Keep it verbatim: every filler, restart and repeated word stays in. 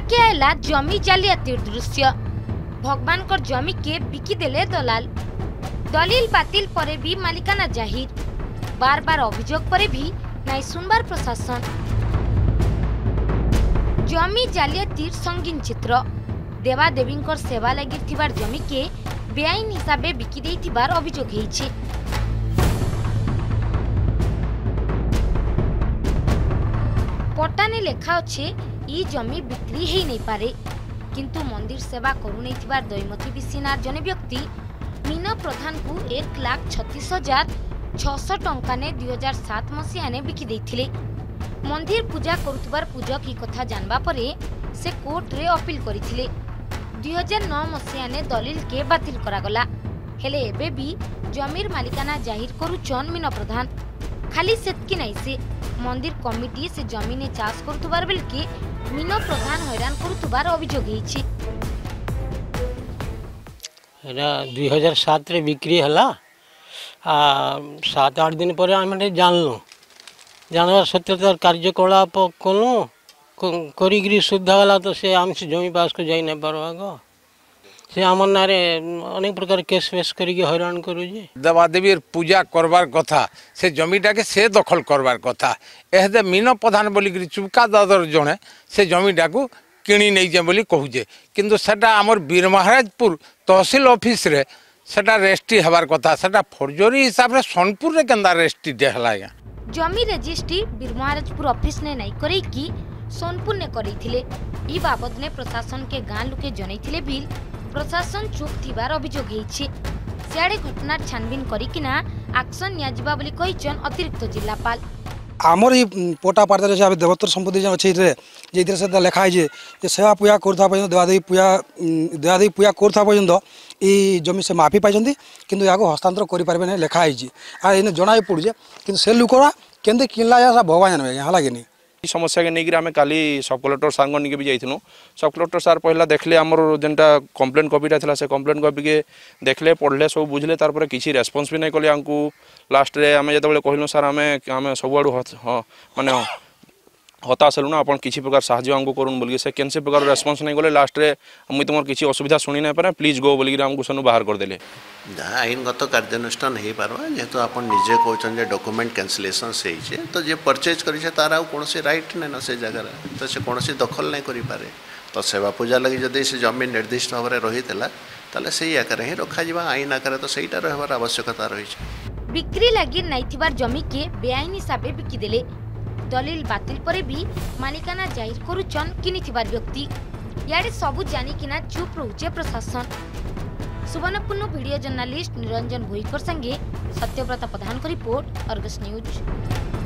सामना के आयला जमी जालियाती दृश्य। भगवान को जमी के बिकिदेले दलाल। दलील बातिल परे भी मालिकाना जाहिर। बार बार अभियोग परे भी नाई सुनबार प्रशासन। जमी जालियातीर संगीन चित्र। देवादेवी सेवा लगी जमी के बेआईन हिसाब से बिकी देथिबार अभियोग होइछि। पट्टाने लेखा अच्छे ई जमी बिक्री ही नहीं पारे, किंतु मंदिर सेवा करू नहीं थिबार दैमती विसीनार जने व्यक्ति मीना प्रधान को एक लाख छत्तीस हजार छःश टंका ने दुई हजार सात मसीहा ने बिकी देथिले। मंदिर पूजा करुथिबार पूजक ही कथा जानबा परे से कोर्ट रे अपील करिथिले। दुई हजार नौ मसीहा ने दलील के बातिल करागला। हेले एबे भी जमीर मालिकाना जाहिर करुचन मीना प्रधान। खाली सेतकी नहीं से मंदिर कमिटी से जमीन चाष करुथबार बेल के मीना प्रधान हैरान करुथबार अभियोग होइछि। एरा दुई हजार सात रे बिक्री हला। आ सात आठ दिन पर आम जानलु जानवर सत्यतार कार्यकलाप कलु करी शुद्ध गला तो से आम से जमी पास को जाई नहीं पारो आग से आम नारे अनेक प्रकार केस वेस करिके हैरान करूजे। देवादेवी पूजा करबार कथा से जमीटा के से दखल करबार कथा एहदे मीना प्रधान बोलिक चुपका दादर जड़े से जमीटा को किणी नहीं बोली कहूजे, किंतु सेटा आमर वीर महाराजपुर तहसिल ऑफिस रे सेटा रेस्ट्री हबार कथा सेटा फर्जरी हिसाब रे सोनपुर रे केंदा रेस्ट्री देहला। जमी रजिस्ट्री वीर महाराजपुर ऑफिस ने नहीं करे कि सोनपुर ने करैथिले। ई बाबद ने प्रशासन के गाँ लोके जनैथिले बिल प्रशासन चुप थिबार अभियोग होइछि। सियाड़े घटना छानबीन करिकिना एक्शन नियाजिबा बोली कहिचन अतिरिक्त जिल्लापाल। आमर ही पोटा पार्ता रे देवोत्तर संपत्ति जे अछि रे जे से लेखा है जे सेवा पूजा करथा पर्यंत देवादेवी पूजा देवादेवी पूजा करथा पर्यंत ई जमी से माफी पाइछंती, किंतु याको हस्तांतर करि पारबे नै लेखा है। आ एने जणाई पड़ुजे किंतु से लुकरा केंदे किनला या भगवान जानबे हाला कि नहीं। समस्या के नहीं आम काली सब कलेक्टर सार निके भी जाइनु। सब कलेक्टर सार पहला देखले आमर जेनटा कंप्लेन कॉपीटा था से कंप्लेन कॉपी के देखले पढ़ले सब बुझले तार पर किसी रेस्पॉन्स भी नहीं कले। आमको लास्ट रे आम जो कहलु सार आम आम सब आड़ू हाँ माने हताश हेलु ना अपन किसी प्रकार साहाଯ୍य आमको करूँ बोलिए से कैसे प्रकार रेस्पॉन्स नहीं गले। लास्ट रे मुई तुम किसी असुविधा शुणी नहीं पारे प्लीज गो बोलिक आमको सेनु बाहर करदे। आईनगत कार्यानुष्ठान हो पार जेहेतु आप निजे कहते डॉक्यूमेंट कैंसलेशन से तो जे परचेज करे तार कौन रईट नहीं ना से जगह तो से कौन दखल नहीं करें। तो सेवा पूजा लगी जदि से जमी निर्दिष्ट भाव में रही है से आकार ही रखा आईन आकार तो सहीटा रहार आवश्यकता रही। बिक्री लगी नहीं जमी के बेआईन हिसाब से बिकिदेले। दलील बातिल परे भी मालिकाना जाहिर करुचन किनिथिबार व्यक्ति। याडे सबु जानिकिना चुप रहुचे प्रशासन। सुवर्णपूर्ण वीडियो जर्नालिस्ट निरंजन भोईकर संगे सत्यव्रत प्रधान को रिपोर्ट अर्गस न्यूज।